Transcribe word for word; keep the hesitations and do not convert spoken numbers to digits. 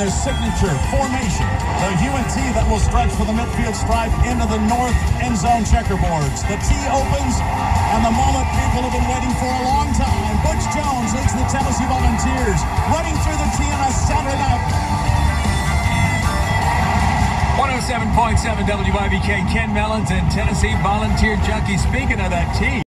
their signature formation, the U N T that will stretch for the midfield stripe into the north end zone checkerboards. The T opens, and the moment people have been waiting for a long time. Butch Jones leads the Tennessee Volunteers, running through the T on a Saturday night. one oh seven point seven W I B K, Ken Mellons and Tennessee Volunteer Junkies. Speaking of that T.